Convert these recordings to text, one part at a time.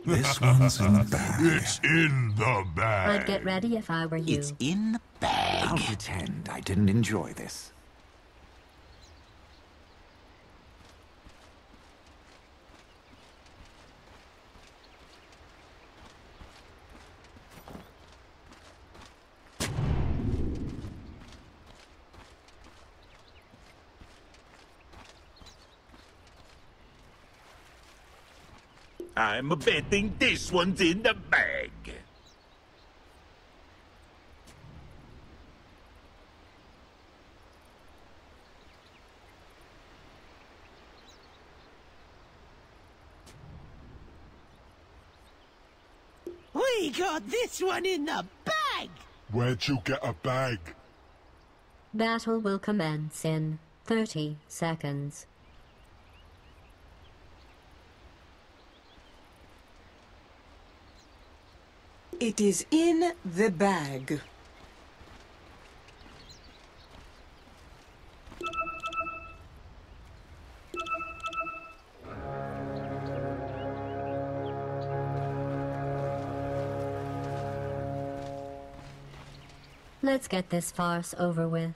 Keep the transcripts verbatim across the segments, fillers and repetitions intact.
This one's in the bag. It's in the bag. I'd get ready if I were you. It's in the bag. I'll pretend I didn't enjoy this. I'm betting this one's in the bag. We got this one in the bag! Where'd you get a bag? Battle will commence in thirty seconds. It is in the bag. Let's get this farce over with.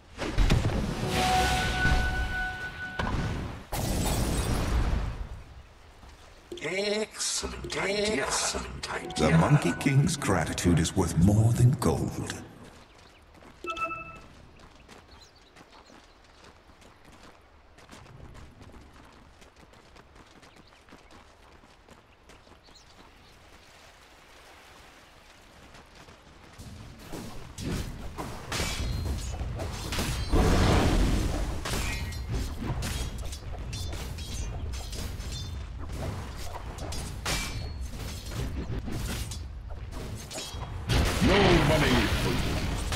Excellent idea. Excellent idea. The Monkey King's gratitude is worth more than gold. No money for you.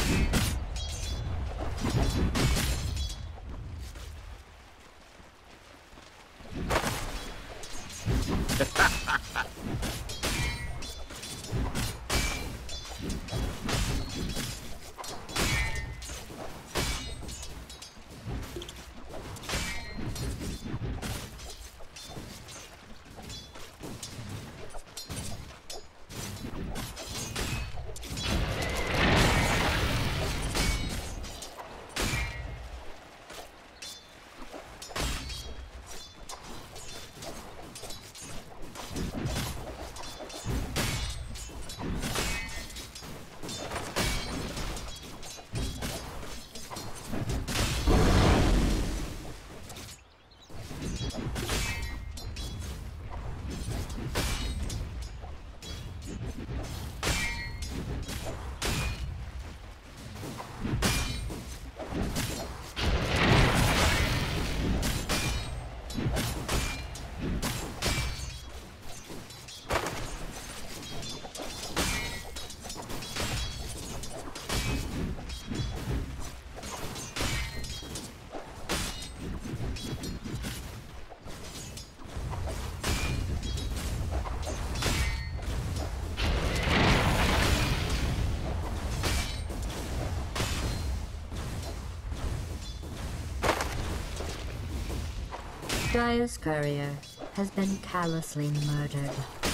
Dire's courier has been callously murdered.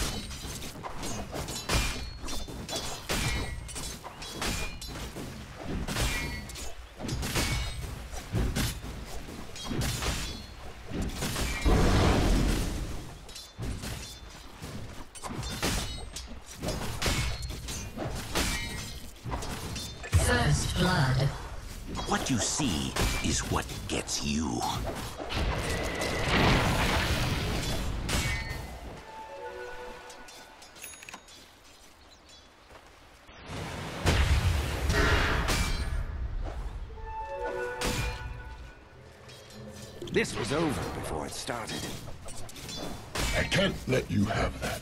First blood. What you see is what gets you. This was over before it started. I can't let you have that.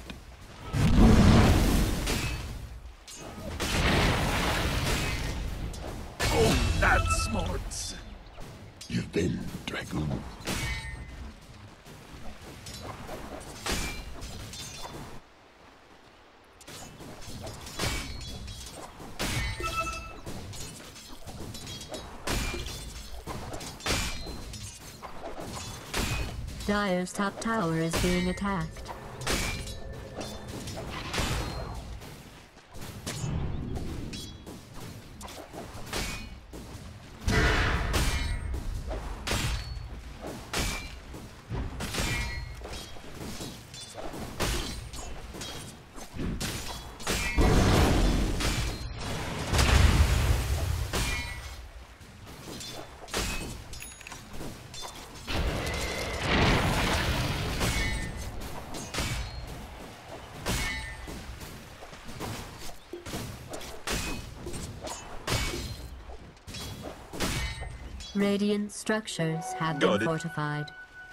Oh, that's smart. You've been, Dragoon. Dire's top tower is being attacked. Radiant structures have Got been it. fortified.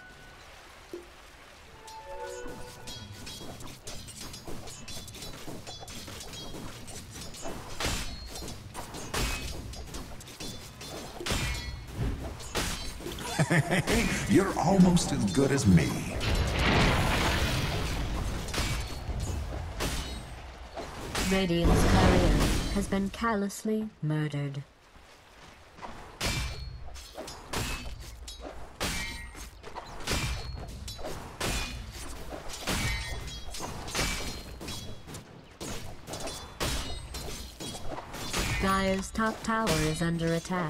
You're almost as good as me. Radiant's courier has been callously murdered. Dire's top tower is under attack.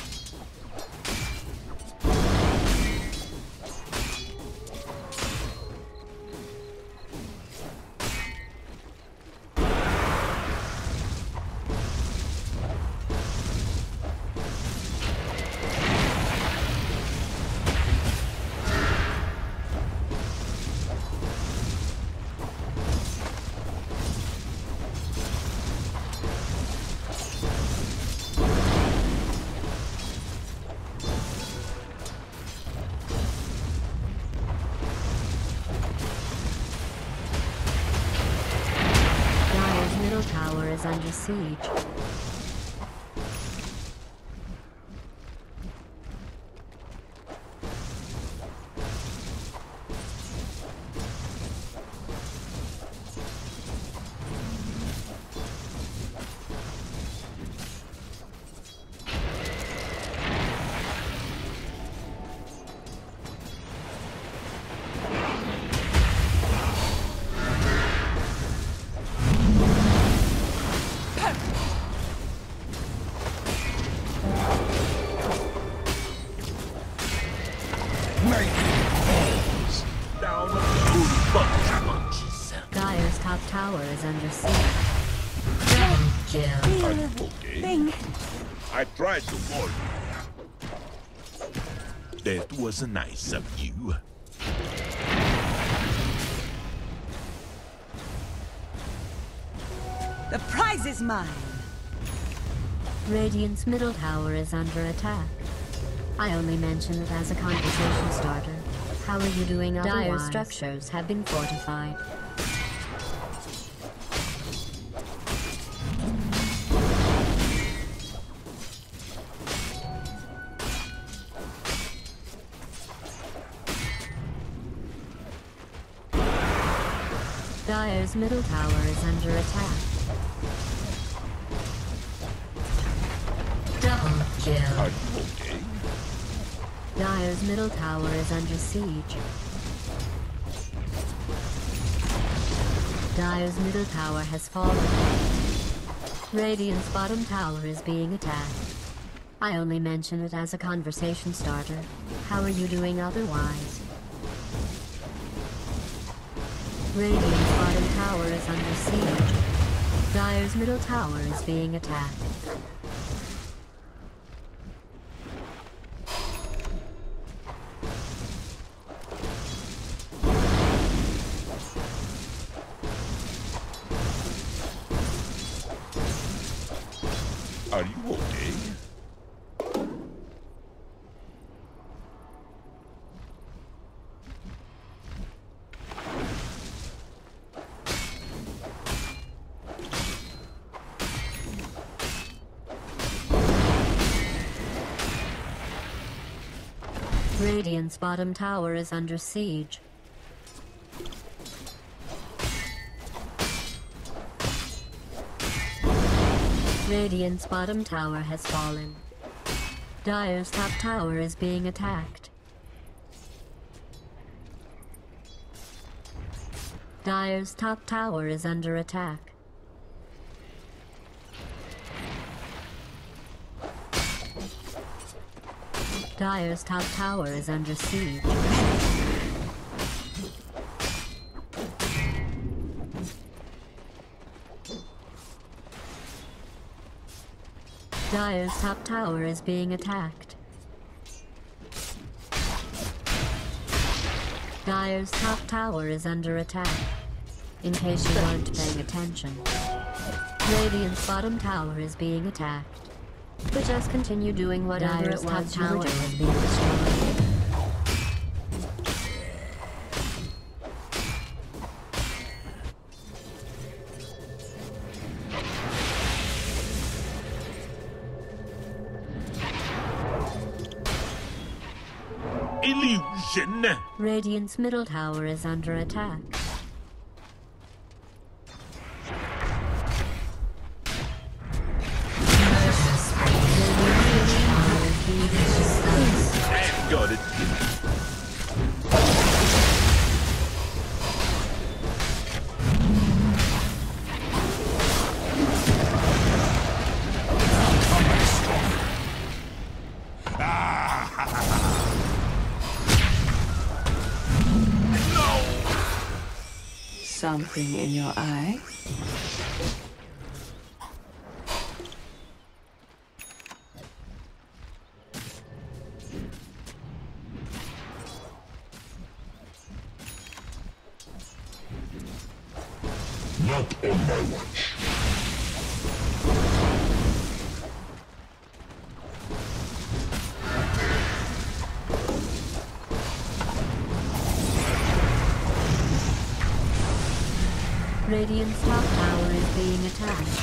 Tower is under siege. Down a good bunch of munchies. Dire's top tower is under siege. Double kill. Are you okay? I tried to warn you. That was nice of you. The prize is mine. Radiant's middle tower is under attack. I only mention it as a conversation starter. How are you doing otherwise? Dire structures have been fortified. Dire's middle tower is under attack. Double kill. Are you okay? Dire's middle tower is under siege. Dire's middle tower has fallen. Radiant's bottom tower is being attacked. I only mention it as a conversation starter. How are you doing otherwise? Radiant's bottom tower is under siege. Dire's middle tower is being attacked. Are you okay? Radiant's bottom tower is under siege. Radiant's bottom tower has fallen. Dire's top tower is being attacked. Dire's top tower is under attack. Dire's top tower is under siege. Dire's top tower is being attacked. Dire's top tower is under attack. In case you weren't paying attention. Radiant's bottom tower is being attacked. But just continue doing whatever it was you were doing. Was being destroyed. Illusion! Radiant's middle tower is under attack. I've got it. Something in your eye? Not on my watch. Radiant's top tower is being attacked.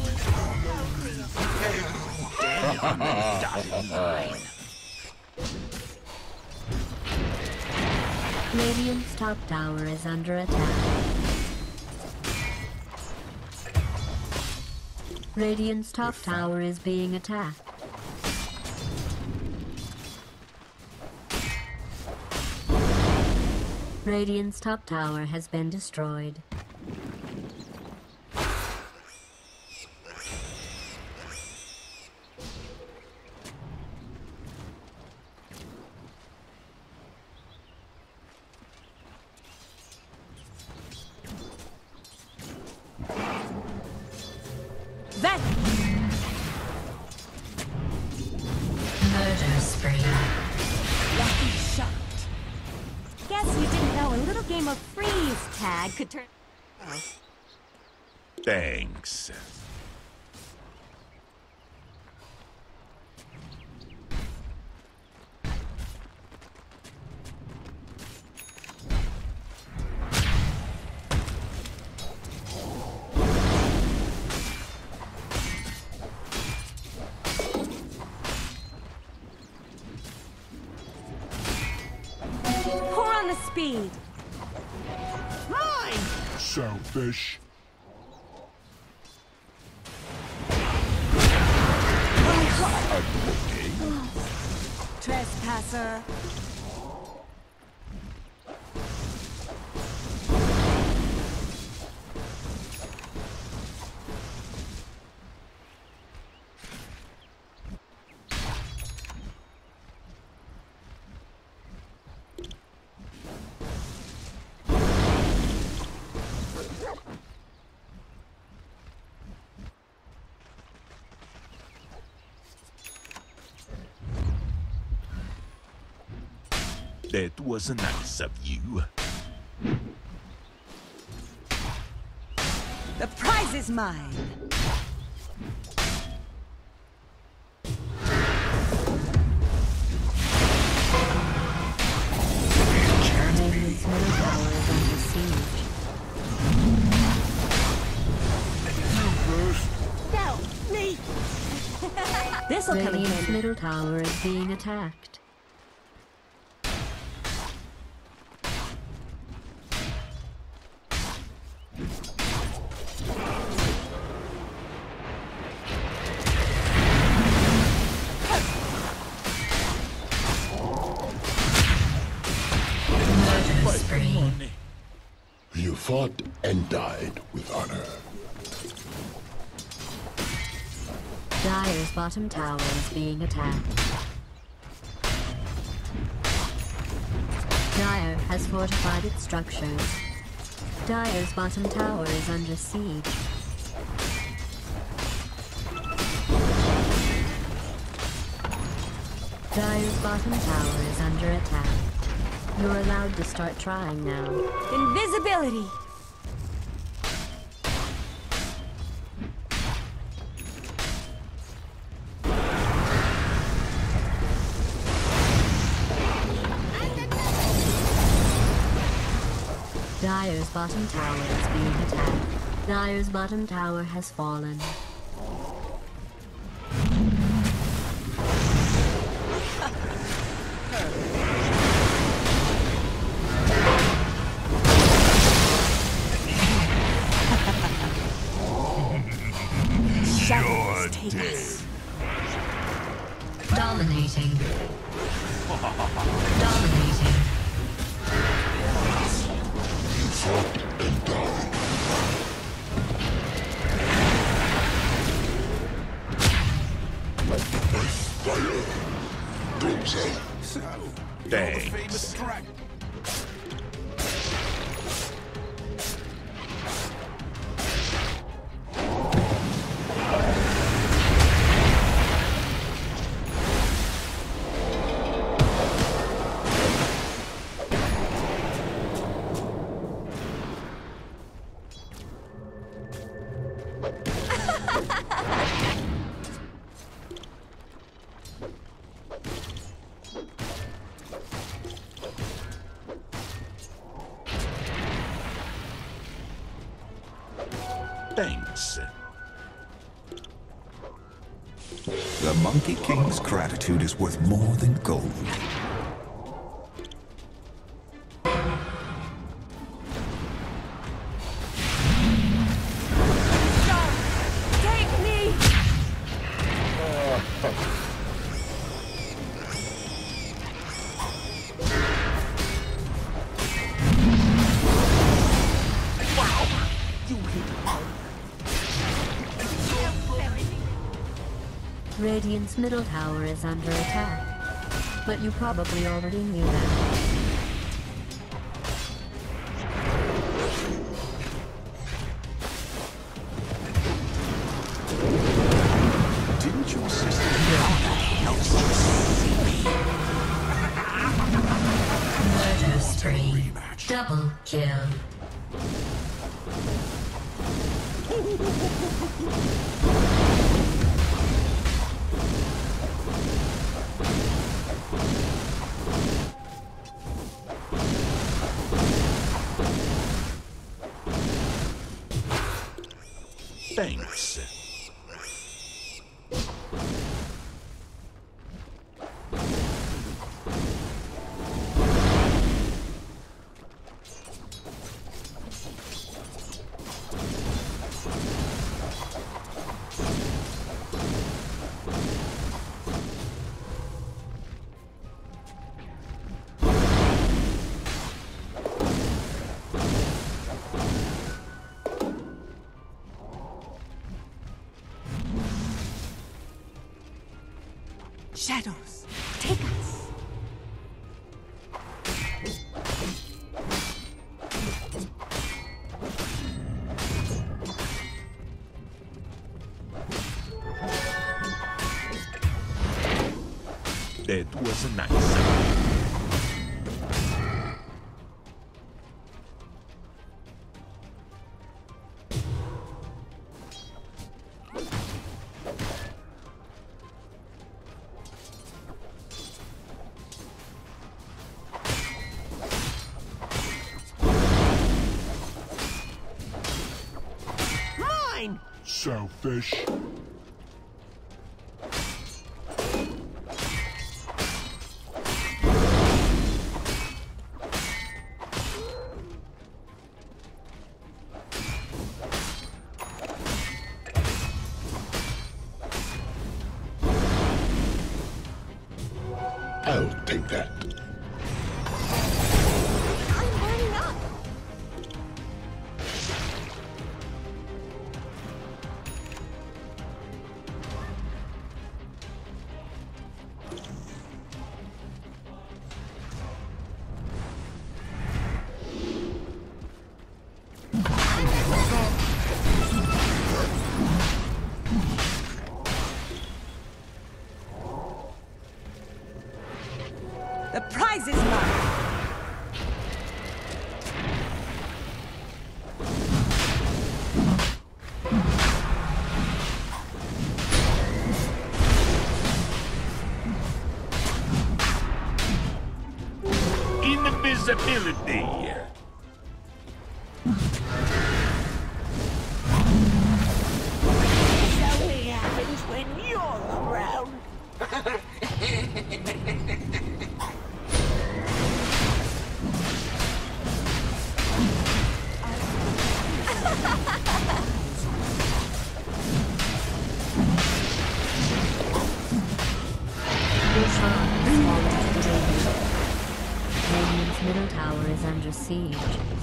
Radiant's top tower is under attack. Radiant's top tower is being attacked. Radiant's top tower has been destroyed. That Murder spree. lucky shot. Guess you didn't know a little game of freeze tag could turn. Thanks. Pour on the speed. Mine! Selfish. Trespasser. That was nice of you. The prize is mine. Radiant's middle tower is under siege. No, me. This'll come in Radiant's handy. middle tower is being attacked. You fought and died with honor. Dire's bottom tower is being attacked. Dire has fortified its structures. Dire's bottom tower is under siege. Dire's bottom tower is under attack. You're allowed to start trying now. Invisibility. Dire's bottom tower is being attacked. Dire's bottom tower has fallen. Shadows take us. Dominating. Dominating. So, Thanks. the famous dragon. Thanks. The Monkey King's gratitude is worth more than gold. Take me! Radiant's middle tower is under attack. But you probably already knew that. Didn't your sister... Murder spree. Double kill. Thanks. Shadows, take us. That was nice. Selfish. I'll take that. I'm burning up! The prize is mine. Invisibility. when you're around. Radiant's middle tower is under siege.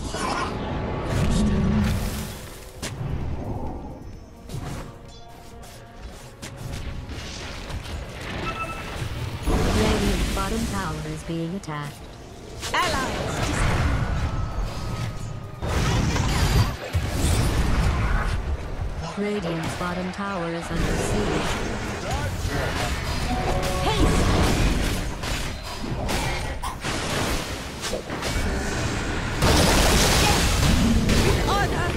Radiant's bottom tower is being attacked. Allies Radiant's bottom tower is under siege. Haste! Honor!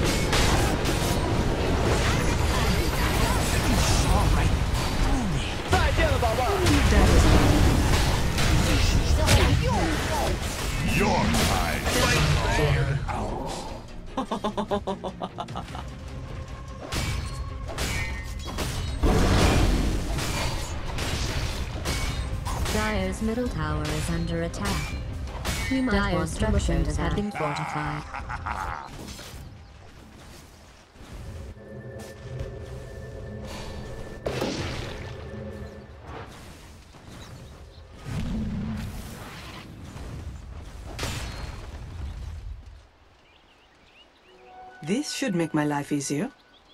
Your time. Dire's middle tower is under attack. We might Dire's structures have been fortified. This should make my life easier.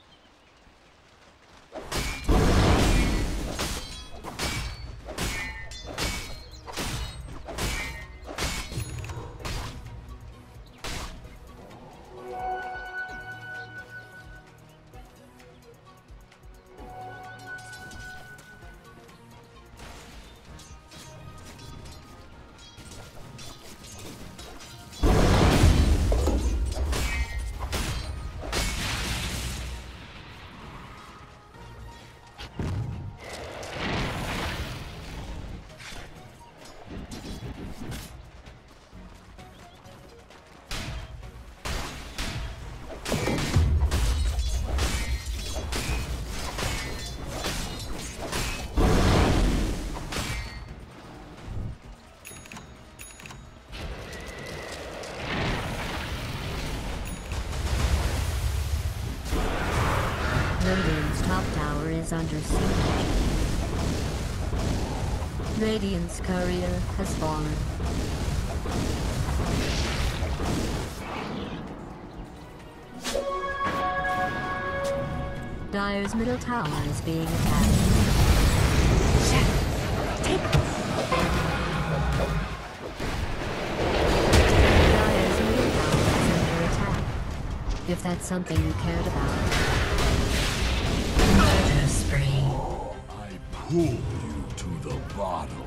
Radiant's top tower is under siege. Radiant's courier has fallen. Dire's middle tower is being attacked. Take Dire's middle tower is under attack. If that's something you cared about. Murder spree. I pull you to the bottom.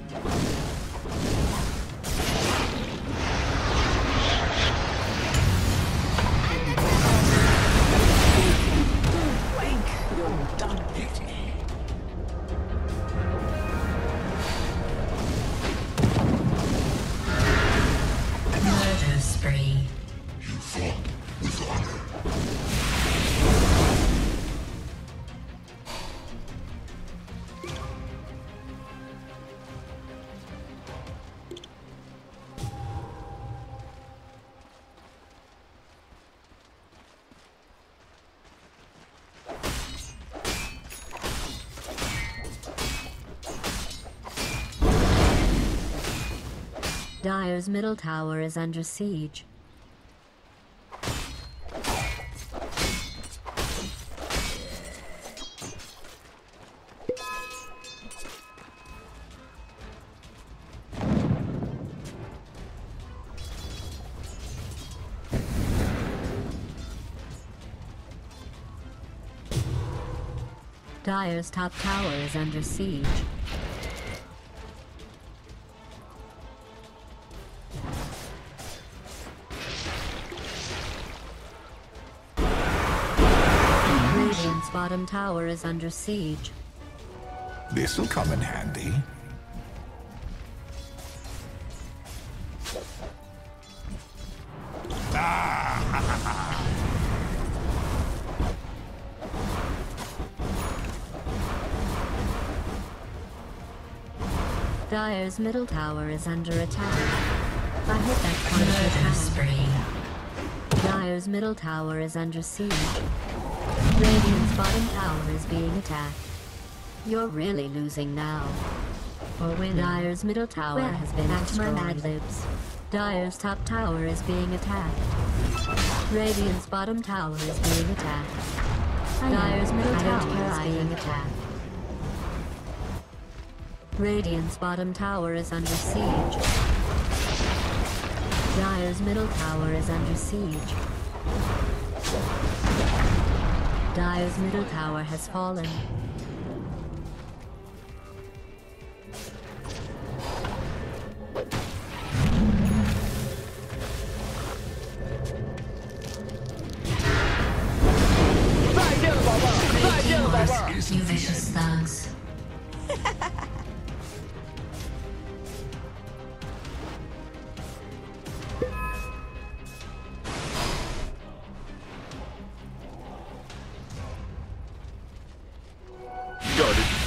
Murder spree. You fought with honor. Dire's middle tower is under siege. Dire's top tower is under siege. Radiant's bottom tower is under siege. This'll come in handy. Dire's middle tower is under attack. I hit that point of attack. Dire's middle tower is under siege. Radiant's bottom tower is being attacked. You're really losing now. Or when Dire's middle tower well, has been destroyed. Mad libs. Dire's top tower is being attacked. Radiant's bottom tower is being attacked. Dire's middle tower is being attacked. Radiant's bottom tower is under siege. Dire's middle tower is under siege. Dire's middle tower has fallen. You vicious thugs. Got it.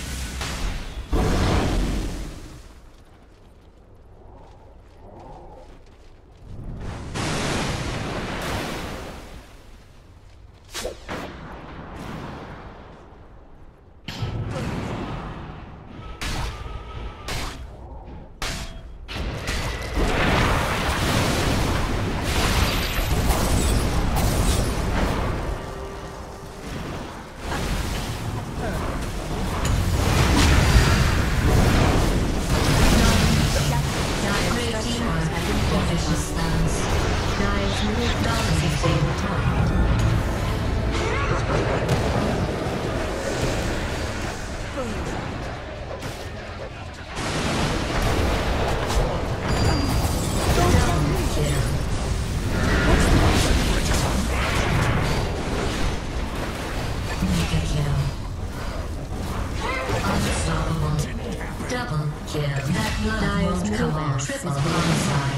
Dire's middle barracks is being attacked.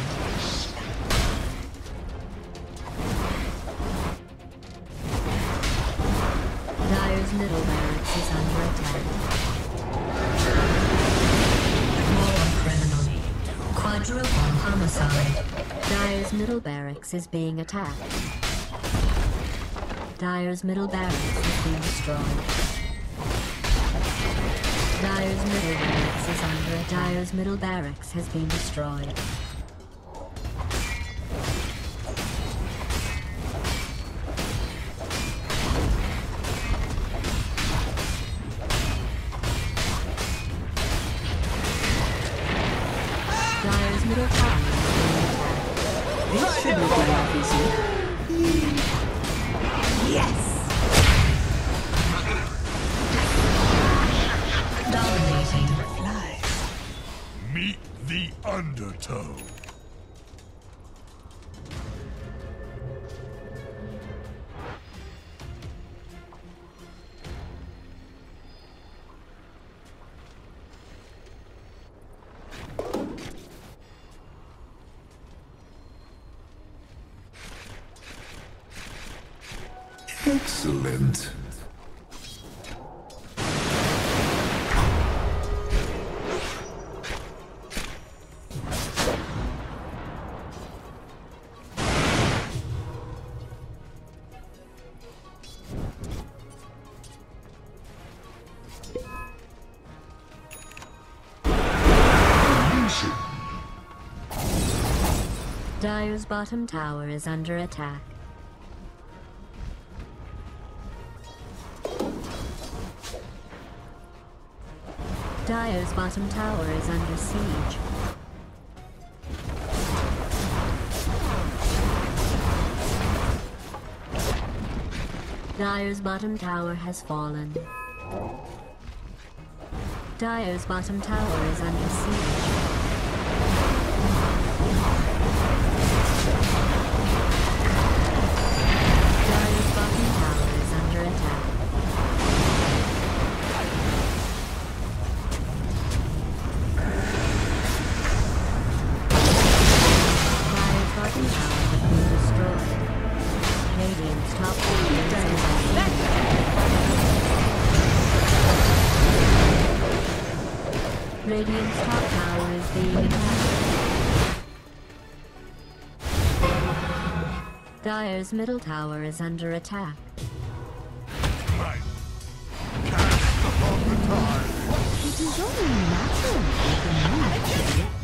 Dire's middle barracks is under attack. More criminal. Quadruple homicide. Dire's middle barracks is being attacked. Dire's middle barracks is being destroyed. Dire's middle barracks is under attack. Dire's middle barracks has been destroyed. Dire's middle tower is being attacked. This shouldn't be that easy. Yes! Dominating. Meet the Undertow. Excellent. Dire's bottom tower is under attack. Dire's bottom tower is under siege. Dire's bottom tower has fallen. Dire's bottom tower is under siege. Dire's bottom tower is under attack. Dire's bottom tower has been destroyed. Radiant's top tower is under siege. Radiant's top tower is being attacked. Dire's middle tower is under attack. It is only natural for me.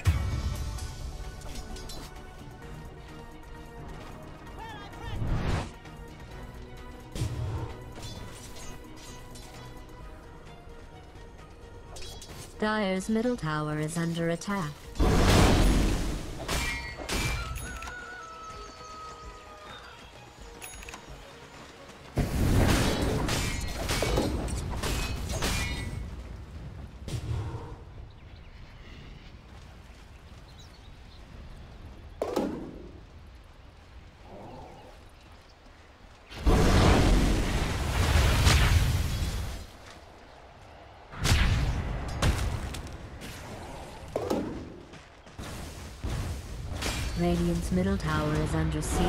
Dire's middle tower is under attack. Radiant's middle tower is under siege.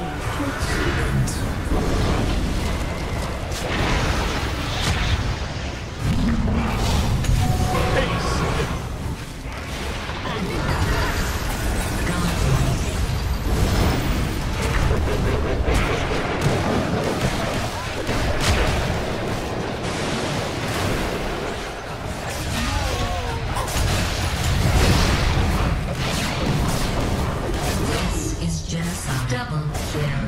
Double kill.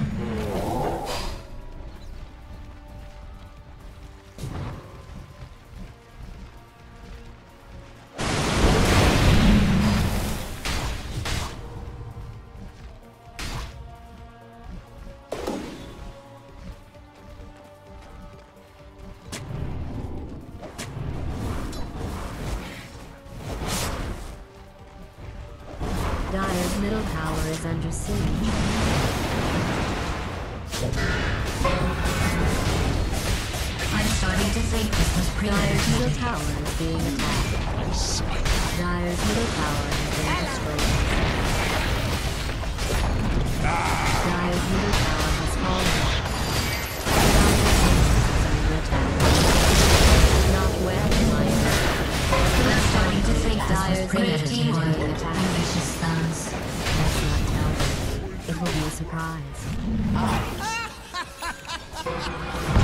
Dire's middle tower is under siege. I'm starting to think this was Dire's middle premeditated. tower is being attacked. Dire's middle tower has been destroyed. Dire's middle tower has fallen. Dire's not well, my I'm starting to think this was Dire's premeditated. teamwork. You vicious thugs. Let's not tell them. It will be a surprise.